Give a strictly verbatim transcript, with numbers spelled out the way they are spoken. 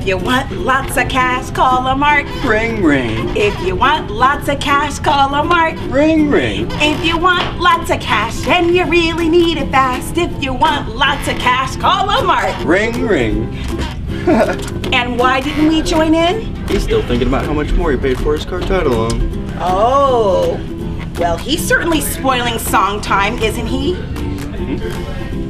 If you want lots of cash, call LoanMart Ring, ring. If you want lots of cash, call LoanMart Ring, ring. If you want lots of cash and you really need it fast, if you want lots of cash, call LoanMart Ring, ring. And why didn't we join in? He's still thinking about how much more he paid for his car title loan. Oh, well, he's certainly spoiling song time, isn't he? Mm-hmm.